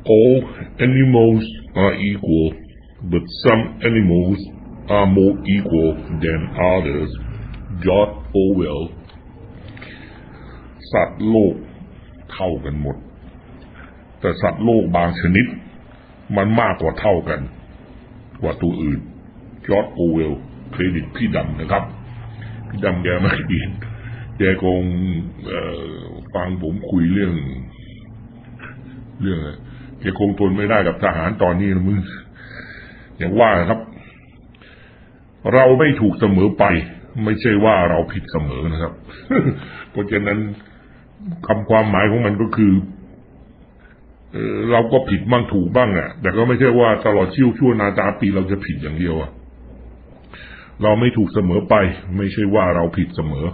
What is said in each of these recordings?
All animals are equal, but some animals are more equal than others. George Orwell สัตว์โลกเท่ากันหมดแต่สัตว์โลกบางชนิดมันมากกว่าเท่ากันกว่าตัวอื่น George Orwell เครดิตพี่ดำนะครับพี่ดำแกไม่ดีแกคงฟังผมคุยเรื่องแกคงทนไม่ได้กับทหารตอนนี้นะมึงอย่างว่าครับเราไม่ถูกเสมอไปไม่ใช่ว่าเราผิดเสมอนะครับ เพราะฉะนั้นคำความหมายของมันก็คือเราก็ผิดบ้างถูกบ้างอ่ะแต่ก็ไม่ใช่ว่าตลอดชั่วนาตาปีเราจะผิดอย่างเดียวอ่ะเราไม่ถูกเสมอไปไม่ใช่ว่าเราผิดเสมอ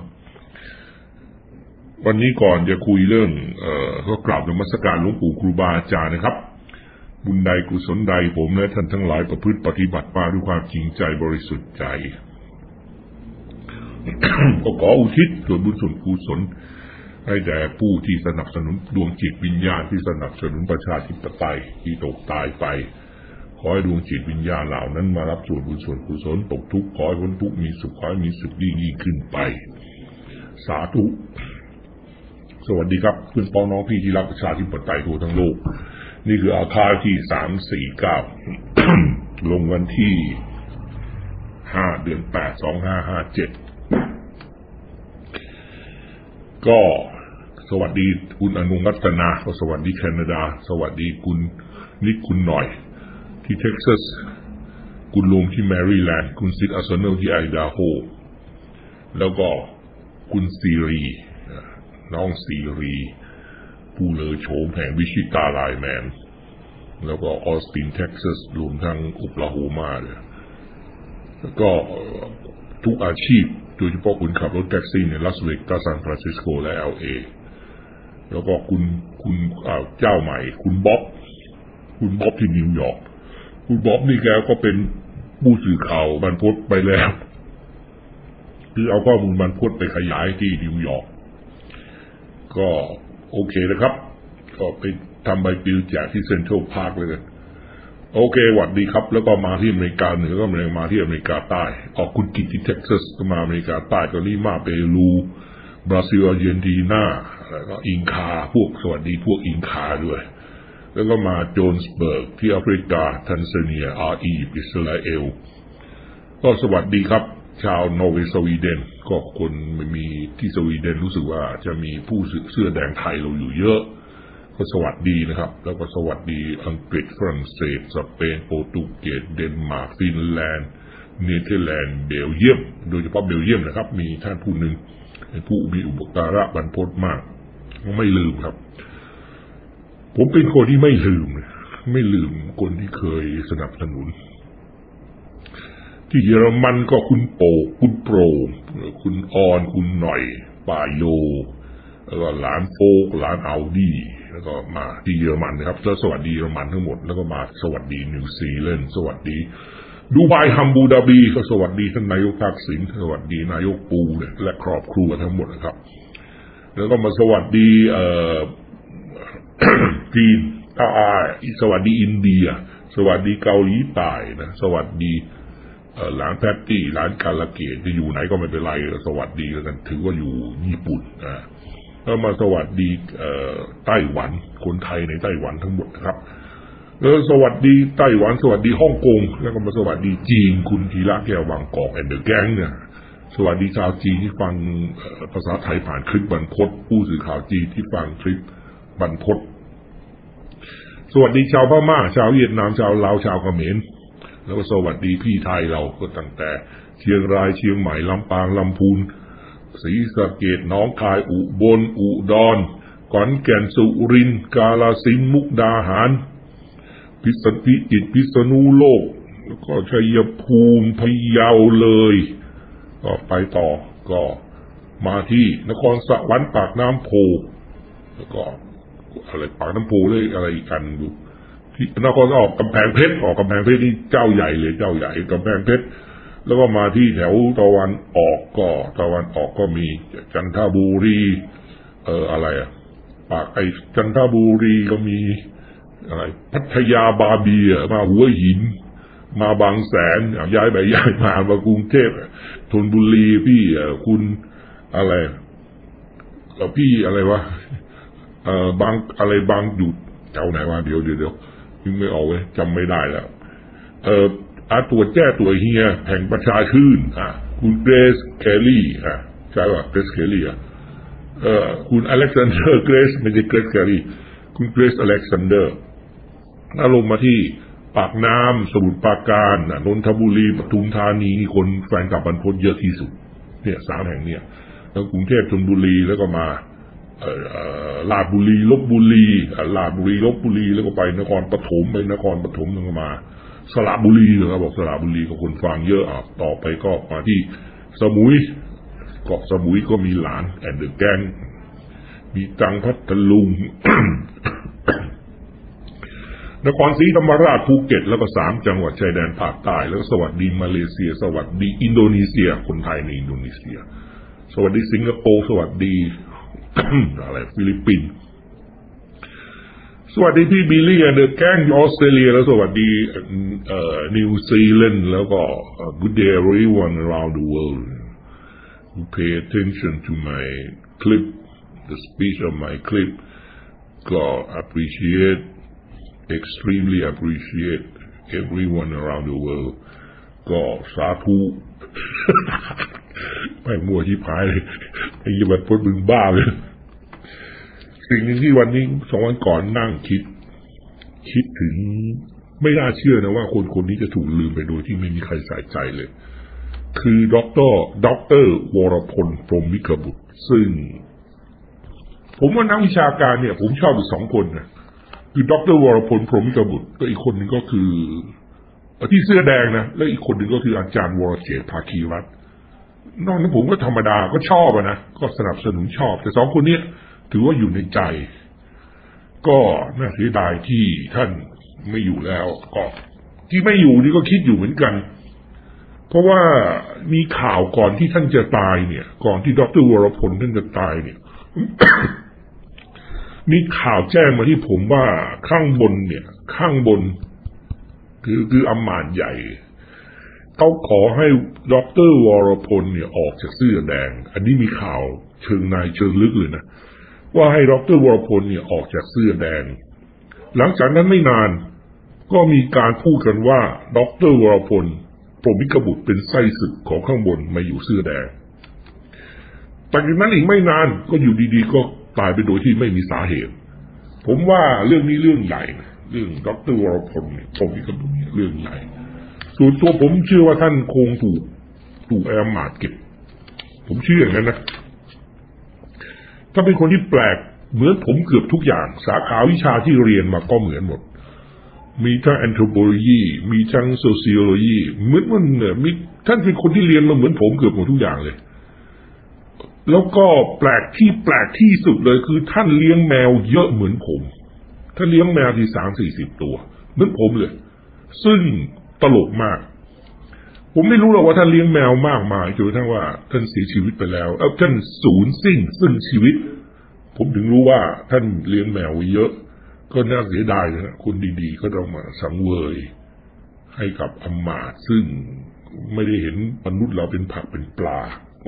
วันนี้ก่อนจะคุยเรื่องก็กราบนมัสการหลวงปู่ครูบาอาจารย์นะครับบุญใดกุศลใดผมและท่านทั้งหลายประพฤติปฏิบัติมาด้วยความจริงใจบริสุทธิ์ใจ ก็ขออุทิศส่วนบุญส่วนกุศลให้แด่ผู้ที่สนับสนุนดวงจิตวิญญาณที่สนับสนุนประชาธิปไตยที่ตกตายไปขอให้ดวงจิตวิญญาณเหล่านั้นมารับส่วนบุญส่วนกุศลตกทุกข์ขอให้พ้นทุกข์มีสุขขอให้มีสุขยิ่งขึ้นไปสาธุสวัสดีครับเพื่อนพ้องน้องพี่ที่รักประชาธิปไตยทั่วทั้งโลกนี่คืออาคาที่349 ลงวันที่5 เดือน 8 2557ก็สวัสดีคุณอนุรัตนาสวัสดีแคนาดาสวัสดีคุณนิกคุณหน่อยที่เท็กซัสคุณลุงที่แมริแลนด์คุณซิดอาร์เซนอลที่ไอดาโฮแล้วก็คุณซีรีน้องซีรีผู้เลอโฉมแห่งวิชิตาไลแมนแล้วก็ออสตินเท็กซัสรวมทั้งโอคลาโฮมาเลยแล้วก็ทุกอาชีพโดยเฉพาะคุณขับรถแท็กซี่ในลาสเวกัสซานฟรานซิสโกและ LA แล้วก็คุณเจ้าใหม่คุณบ๊อบที่นิวยอร์กคุณบ๊อบนี่แกก็เป็นผู้สื่อข่าวบรรพตไปแล้วคือเอาข้อมูลบรรพตไปขยายที่นิวยอร์กก็โอเคนะครับก็ไปทำใบปลิวแจกที่เซ็นทรัลพาร์คเลยกันโอเคหวัดดีครับแล้วก็มาที่อเมริกาเหนือก็มาที่อเมริกาใต้ออกคุณกิตที่เท็กซัสก็มาอเมริกาใต้ก็ลิมาเปรูบราซิลอาร์เจนตินาแล้วก็อิงคาพวกสวัสดีพวกอิงคาด้วยแล้วก็มาโจนส์เบิร์กที่แอฟริกาทันซาเนียอียิปต์อิสราเอลก็สวัสดีครับชาวนอร์เวย์สวีเดนก็คนมีที่สวีเดนรู้สึกว่าจะมีผู้เสื้อแดงไทยเราอยู่เยอะก็สวัสดีนะครับแล้วก็สวัสดีอังกฤษฝรั่งเศสสเปนโปรตุเกสเดนมาร์กฟินแลนด์เนเธอร์แลนด์เบลเยียมโดยเฉพาะเบลเยียมนะครับมีท่านผู้หนึ่งเป็นผู้มีอุปการะบรรพตมากไม่ลืมครับผมเป็นคนที่ไม่ลืมคนที่เคยสนับสนุนที่เยอรมันก็คุณโปคุณโปรคุณออนคุณหน่อยป่าโยแล้วก็หลานโฟกหลานอัลดี้แล้วก็มาที่เยอรมันนะครับแล้วสวัสดีเยอรมันทั้งหมดแล้วก็มาสวัสดีนิวซีแลนด์สวัสดีดูไบฮัมบูดาบีก็สวัสดีท่านนายกทักษิณสวัสดีนายกปูและครอบครัวทั้งหมดนะครับแล้วก็มาสวัสดีจีนสวัสดีอินเดียสวัสดีเกาหลีใต้นะสวัสดีหลานแพตตี้หลานคาราเกตจะอยู่ไหนก็ไม่เป็นไรสวัสดีกันถือว่าอยู่ญี่ปุ่นแล้วมาสวัสดีไต้หวันคนไทยในไต้หวันทั้งหมดนะครับแล้วสวัสดีไต้หวันสวัสดีฮ่องกงแล้วก็มาสวัสดีจีนคุณธีระแก้วบางกอกแอนเดอร์แก๊งเนี่ยสวัสดีชาวจีนที่ฟังภาษาไทยผ่านคลิปบรรพตผู้สื่อข่าวจีนที่ฟังคลิปบรรพตสวัสดีชาวพม่าชาวเวียดนามชาวลาวชาวเขมรแล้วก็สวัสดีพี่ไทยเราก็ตั้งแต่เชียงรายเชียงใหม่ลำปางลำพูนศรีสะเกษหนองคายอุบลอุดรขอนแก่นสุรินทร์กาฬสินธุ์มุกดาหารพิจิตรพิษณุโลกแล้วก็ชัยภูมิพะเยาเลยก็ไปต่อก็มาที่นครสวรรค์ปากน้ำโพแล้วก็อะไรปากน้ำโพเลยอะไรกันดูที่นครออกกำแพงเพชรนี่เจ้าใหญ่เลยเจ้าใหญ่กำแพงเพชรแล้วก็มาที่แถวตะวันออกก็มีจันทบุรีอะไรปากจันทบุรีก็มีอะไรพัทยาบาร์บีมาหัวหินมาบางแสนย้ายไปย้ายมากรุงเทพธนบุรีพี่คุณอะไรพี่อะไรวะบางอะไรบางอยู่แถวไหนวะเดี๋ยวยังไม่ออกเลยจำไม่ได้แล้วตัวแจ้ตัวเฮียแห่งประชาชื่นคุณเกรซเคลลี่ใช่ป่ะเกรซเคลลี่คุณอเล็กซานเดอร์เกรซไม่ใช่เกรซเคลลี่คุณเกรซอเล็กซานเดอร์ถ้าลงมาที่ปากน้ำสมุทรปราการนนทบุรีปทุมธานีนี่คนแฟนคลับบรรพตเยอะที่สุดเนี่ย3แห่งเนี่ยแล้วกรุงเทพชลบุรีแล้วก็มาลาดบุรีลพบุรีลาดบุรีลพบุรีแล้วก็ไปนครปฐมแล้วก็มาสระบุรีนะครับบอกสระบุรีก็คนฟังเยอะต่อไปก็มาที่สมุยเกาะสมุยก็มีหลานแอนเดอร์แกงมีจังพัทลุง นครศรีธรรมราชภูเก็ตแล้วก็3จังหวัดชายแดนภาคใต้แล้วสวัสดีมาเลเซียสวัสดีอินโดนีเซียคนไทยในอินโดนีเซียสวัสดีสิงคโปร์สวัสดี อะไรฟิลิปปินส์สวัสดีพี่บิลลี่เดอะแก๊งออสเตรเลียแล้วสวัสดีนิวซีแลนด์แล้วก็ good day everyone around the world who pay attention to my clip the speech of my clip ก็ extremely appreciate everyone around the world ก็สาธุ ไปมั่วที่พายเลยไอ้ยี่บัดพูดมึงบ้าเลยสิ่งที่วันนี้2 วันก่อนนั่งคิดถึงไม่น่าเชื่อนะว่าคนนี้จะถูกลืมไปโดยที่ไม่มีใครใส่ใจเลยคือดร.วรพลพรหมวิกบุตรซึ่งผมว่านักวิชาการเนี่ยผมชอบอยู่2 คนนะคือดร.วรพลพรหมวิกบุตรก็อีกคนนึงก็คือที่เสื้อแดงนะและอีกคนนึงก็คืออาจารย์วรเจตน์ภาคีรัตน์นอกนั้นผมก็ธรรมดาก็ชอบนะก็สนับสนุนชอบแต่2 คนนี้ถือว่าอยู่ในใจก็น่าเสียดายที่ท่านไม่อยู่แล้วก็ที่ไม่อยู่นี่ก็คิดอยู่เหมือนกันเพราะว่ามีข่าวก่อนที่ท่านจะตายเนี่ยก่อนที่ดร.วรพลท่านจะตายเนี่ย มีข่าวแจ้งมาที่ผมว่าข้างบนคืออำมาตย์ใหญ่เขาขอให้ดร.วรพลเนี่ยออกจากเสื้อแดงอันนี้มีข่าวเชิงในเชิงลึกเลยนะว่าให้ดร.วรพลเนี่ยออกจากเสื้อแดงหลังจากนั้นไม่นานก็มีการพูดกันว่าดร.วรพลพรหมวิกบุตรเป็นไส้ศึกของข้างบนมาอยู่เสื้อแดงแต่จากนั้นอีกไม่นานก็อยู่ดีๆก็ตายไปโดยที่ไม่มีสาเหตุผมว่าเรื่องนี้เรื่องใหญ่เรื่องดร.วรพลพรหมวิกบุตรเรื่องใหญ่ส่วนตัวผมเชื่อว่าท่านคงถูกแอมมาดเก็บผมเชื่ออย่างนั้นนะถ้าเป็นคนที่แปลกเหมือนผมเกือบทุกอย่างสาขาวิชาที่เรียนมาก็เหมือนหมดมีทั้ง anthropology มีทั้ง sociology เหมือนมันเนี่ยมีท่านเป็นคนที่เรียนมาเหมือนผมเกือบหมดทุกอย่างเลยแล้วก็แปลกที่สุดเลยคือท่านเลี้ยงแมวเยอะเหมือนผมท่านเลี้ยงแมวที่30-40 ตัวเหมือนผมเลยซึ่งตลกมากผมไม่รู้หรอกว่าท่านเลี้ยงแมวมากมายจนกระทั่งว่าท่านเสียชีวิตไปแล้วท่านสูญสิ้นชีวิตผมถึงรู้ว่าท่านเลี้ยงแมวเยอะก็น่าเสียดายนะคนดีๆก็ต้องมาสังเวยให้กับอำมาตย์ซึ่งไม่ได้เห็นมนุษย์เราเป็นผักเป็นปลา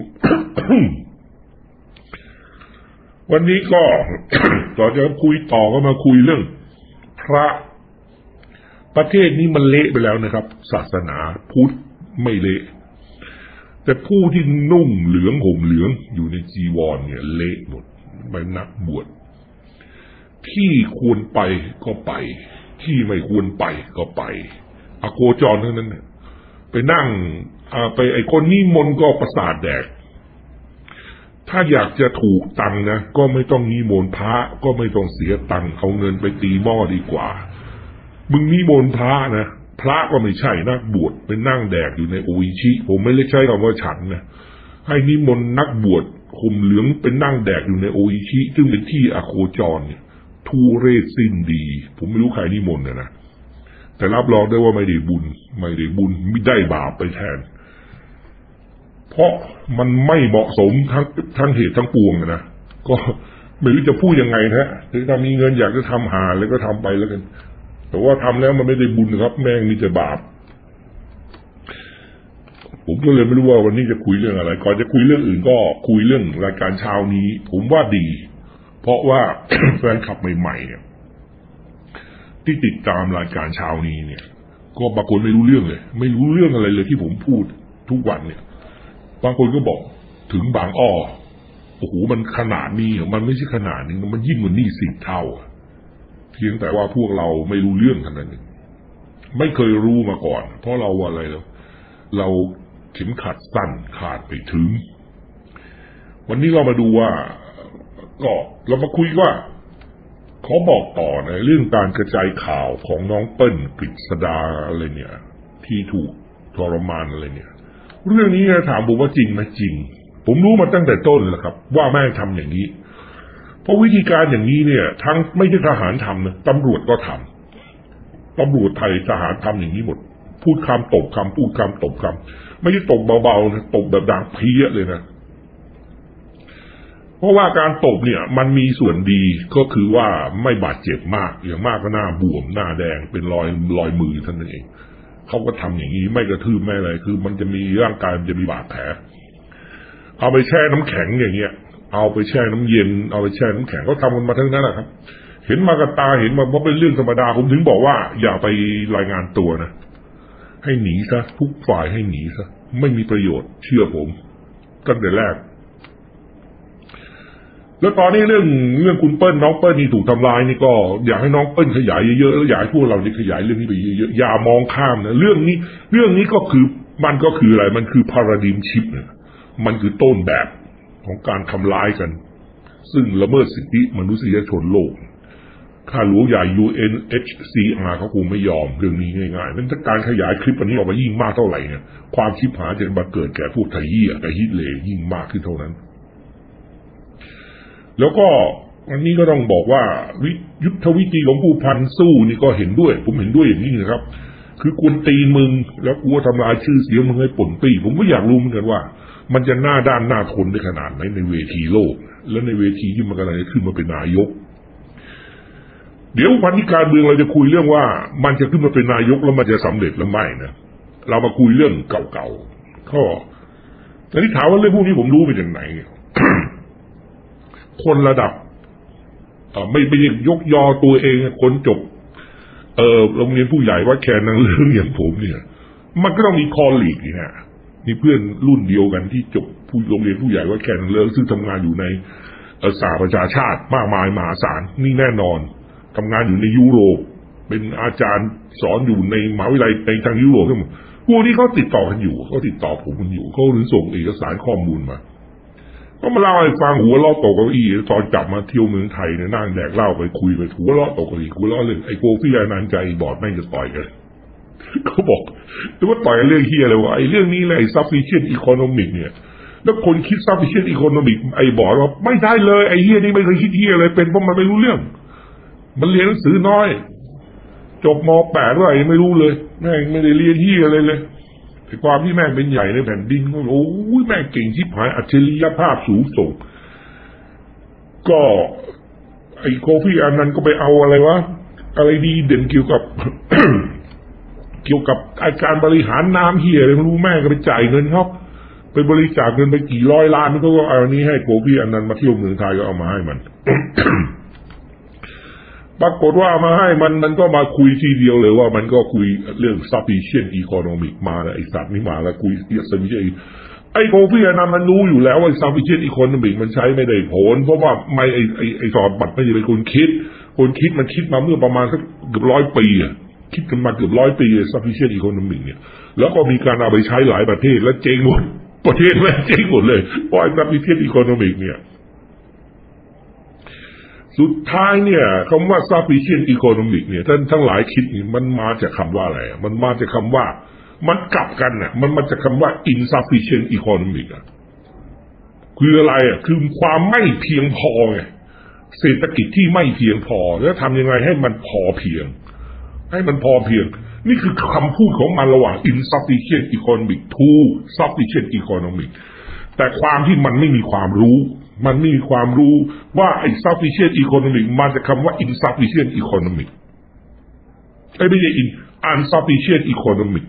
วันนี้ก็ ต่อจากคุยต่อก็มาคุยเรื่องพระประเทศนี้มันเละไปแล้วนะครับศาสนาพุทธไม่เละแต่ผู้ที่นุ่งเหลืองห่มเหลืองอยู่ในจีวรเนี่ยเละหมดไปนักบวชที่ควรไปก็ไปที่ไม่ควรไปก็ไปอโคจรทั้งนั้นเนี่ยไปนั่งไปไอ้คนนิมนต์ก็ประสาทแดกถ้าอยากจะถูกตังนะก็ไม่ต้องนิมนต์พระก็ไม่ต้องเสียตังเอาเงินไปตีหม้อดีกว่ามึงนิมนต์พระนะพระก็ไม่ใช่นักบวชไปนั่งแดกอยู่ในโออิชิผมไม่ได้ใช้คำว่าฉันนะให้นิมนต์นักบวชห่มเหลืองเป็นนั่งแดกอยู่ในโออิชิซึ่งเป็นที่อโคจรเนี่ยทุเรศสิ้นดีผมไม่รู้ใครนิมนต์นะแต่รับรองได้ว่าไม่ได้บุญไม่ได้บาปไปแทนเพราะมันไม่เหมาะสมทั้งเหตุทั้งปวงนะก็ไม่รู้จะพูดยังไงนะถึงถ้ามีเงินอยากจะทำหาแล้วก็ทำไปแล้วกันแต่ว่าทำแล้วมันไม่ได้บุญครับแม่งมีแต่บาปผมก็เลยไม่รู้ว่าวันนี้จะคุยเรื่องอะไรก่อนจะคุยเรื่องอื่นก็คุยเรื่องรายการเช้านี้ผมว่าดีเพราะว่า แฟนคลับใหม่ๆเนี่ยที่ติดตามรายการเช้านี้เนี่ยก็บางคนไม่รู้เรื่องเลยไม่รู้เรื่องอะไรเลยที่ผมพูดทุกวันเนี่ยบางคนก็บอกถึงบางอ้อโอ้โหมันขนาดนี้มันไม่ใช่ขนาดนี้มันยิ่งกว่านี่10 เท่าเพียงแต่ว่าพวกเราไม่รู้เรื่องขนาดนั้นไม่เคยรู้มาก่อนเพราะเราอะไรเราเข็มขัดสั้นขาดไปถึงวันนี้เรามาดูว่าก็เรามาคุยว่าเขาบอกต่อในเรื่องการกระจายข่าวของน้องเปิ้ลกฤษดาอะไรเนี่ยที่ถูกทรมานอะไรเนี่ยเรื่องนี้ถามผมว่าจริงไหมจริงผมรู้มาตั้งแต่ต้นแล้วครับว่าแม่ทำอย่างนี้เพราะวิธีการอย่างนี้เนี่ยทั้งไม่ใช่ทหารทำนะตำรวจก็ทำตำรวจไทยทหารทำอย่างนี้หมดพูดคำตบคำพูดคำตบคำไม่ใช่ตบเบาๆนะตบแบบดังเพี้ยเลยนะเพราะว่าการตบเนี่ยมันมีส่วนดีก็คือว่าไม่บาดเจ็บมากอย่างมากก็หน้าบวมหน้าแดงเป็นรอยมือเท่านั้นเองเขาก็ทำอย่างนี้ไม่กระทืบไม่อะไรคือมันจะมีร่างกายมันจะมีบาดแผลเอาไปแช่น้ำแข็งอย่างเงี้ยเอาไปแช่น้ำเย็นเอาไปแช่น้ำแข็งเขาทำกันมาทั้งนั้นแหละครับเห็นมากับตาเห็นมาเพราะเป็นเรื่องธรรมดาผมถึงบอกว่าอย่าไปรายงานตัวนะให้หนีซะทุกฝ่ายให้หนีซะไม่มีประโยชน์เชื่อผมตั้งแต่แรกแล้วตอนนี้เรื่องคุณเปิ้ลน้องเปิ้ลนี่ถูกทำลายนี่ก็อยากให้น้องเปิ้ลขยายเยอะๆแล้วอยากให้พวกเราขยายเรื่องนี้ไปเยอะๆอย่ามองข้ามนะเรื่องนี้ก็คือมันก็คืออะไรมันคือพาราดิมชิฟเนี่ยมันคือต้นแบบของการทำร้ายกันซึ่งละเมิดสิทธิมนุษยชนโลกข้าหลวงใหญ่ UNHCR เขาคงไม่ยอมเรื่องนี้ง่ายๆนั้นถ้าการขยายคลิปอันนี้ออกมายิ่งมากเท่าไหร่เนี่ยความชิบหายจะมาเกิดแก่พวกไทยเหี้ยกับฮิตเลย์ยิ่งมากขึ้นเท่านั้นแล้วก็อันนี้ก็ต้องบอกว่ายุทธวิธีของผู้พันสู้นี่ก็เห็นด้วยผมเห็นด้วยอย่างนี้นะครับคือกวนตีนมึงแล้วกลัวทำลายชื่อเสียงมึงให้ป่นปี้ผมก็อยากรู้เหมือนกันว่ามันจะหน้าด้านหน้าทนได้ขนาดไหนในเวทีโลกและในเวทีที่มันกำลังจะขึ้นมาเป็นนายกเดี๋ยววันนี้การเมืองเราจะคุยเรื่องว่ามันจะขึ้นมาเป็นนายกแล้วมันจะสำเร็จหรือไม่นะเรามาคุยเรื่องเก่าๆก็แต่ที่ถามว่าเรื่องพวกนี้ผมรู้มาจากไหน คนระดับไม่ยกยอตัวเองคนจบโรงเรียนผู้ใหญ่ว่าแค่นางเรื่องอย่างผมเนี่ยมันก็ต้องมีคอลลีกนี่ฮะมีเพื่อนรุ่นเดียวกันที่จบโรงเรียนผู้ใหญ่ว่าแค่นางเรื่องซึ่งทำงานอยู่ในสหประชาชาติมากมายมหาศาลนี่แน่นอนทำงานอยู่ในยุโรปเป็นอาจารย์สอนอยู่ในมหาวิทยาลัยในทางยุโรปทั้งหมดพวกนี้เขาติดต่อกันอยู่เขาติดต่อผมกันอยู่เขาถึงส่งเอกสารข้อมูลมาก็มาเล่าให้ฟังหัวเราะตกเก้าอี้ตอนจับมาเที่ยวเมืองไทยเนี่ยนั่งแดกเหล้าไปคุยไปหัวเราะตกเก้าอี้หัวเราะเรื่องไอ้โกฟี่อนันต์ใจบอดแม่งจะต่อยกันเขาบอกแต่ว่าต่อยเรื่องเฮียอะไรวะไอ้เรื่องนี้แหละไอ้ sufficient economic เนี่ยแล้วคนคิด sufficient economic ไอ้บอกว่าไม่ได้เลยไอ้เฮียนี่ไม่เคยคิดเฮียอะไรเป็นเพราะมันไม่รู้เรื่องมันเรียนหนังสือน้อยจบม.8 ว่าไม่รู้เลยแม่งไม่ได้เรียนเฮียอะไรเลยความที่แม่งเป็นใหญ่ในแผ่นดินก็โอ้ยแม่งเก่งชิบหายอัจฉริยภาพสูงส่งก็ไอ้โคฟี่อันนั้นก็ไปเอาอะไรวะอะไรดีเด่นเกี่ยวกับ การบริหารน้ำเหี้ยอะไรไม่รู้แม่งก็ไปจ่ายเงินครับไปบริจาคเงินไปกี่ร้อยล้านมันก็เอาอันนี้ให้โคฟี่อันนั้นมาเที่ยวเมืองไทยก็เอามาให้มัน ปรากฏว่ามาให้มันก็มาคุยทีเดียวเลยว่ามันก็คุยเรื่อง sufficient economic มาแล้วไอ้สัตว์นี่มาแล้วคุยsufficient ไอ้โคฟี่อันนั้นมันรู้อยู่แล้วว่า sufficient economic มันใช้ไม่ได้ผลเพราะว่าไม่ไอ้สอนบัตรไม่ใช่เป็นคนคิดมันคิดมาเมื่อประมาณสักเกือบ100 ปีอ่ะคิดกันมาเกือบ100 ปี sufficient economic เนี่ยแล้วก็มีการเอาไปใช้หลายประเทศแล้วเจ๊งหมดประเทศแม่งเจ๊งหมดเลยเพราะไอ้ sufficient economic เนี่ยสุดท้ายเนี่ยคำว่า sufficient economic เนี่ยท่านทั้งหลายคิดนี่มันมาจากคำว่าอะไรมันมาจากคำว่ามันกลับกันน่ะมันมาจากคำว่า insufficient economic อ่ะคืออะไรอ่ะคือความไม่เพียงพอไงเศรษฐกิจที่ไม่เพียงพอแล้วทำยังไงให้มันพอเพียงนี่คือคำพูดของมันระหว่าง insufficient economic to sufficient economic แต่ความที่มันไม่มีความรู้มันไม่มีความรู้ว่าไอ้ sufficient economic มาจากคำว่า insufficient economic ไม่ใช่ insufficient economic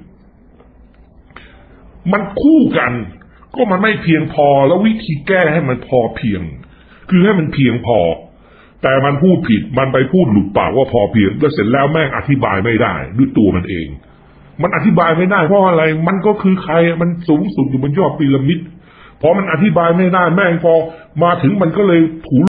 มันคู่กันก็มันไม่เพียงพอแล้ววิธีแก้ให้มันพอเพียงคือให้มันเพียงพอแต่มันพูดผิดมันไปพูดหลุดปากว่าพอเพียงแล้วเสร็จแล้วแม่งอธิบายไม่ได้ด้วยตัวมันเองมันอธิบายไม่ได้เพราะอะไรมันก็คือใครมันสูงสุดอยู่บนยอดพีระมิดพอมันอธิบายไม่ได้แม่งพอมาถึงมันก็เลยถู